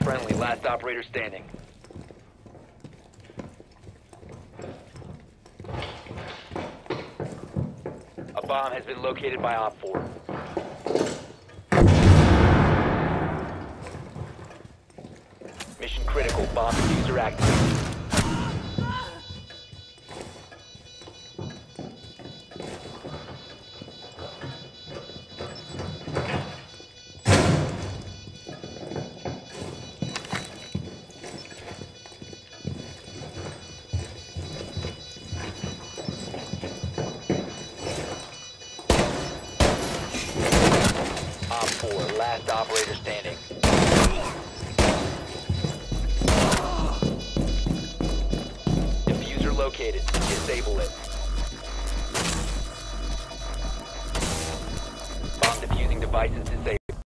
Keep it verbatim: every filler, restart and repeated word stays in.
friendly, last operator standing. A bomb has been located by Op four. Mission critical, bomb diffuser activated. Op four, last operator standing. Diffuser located. Disable it. Bomb diffusing devices disabled.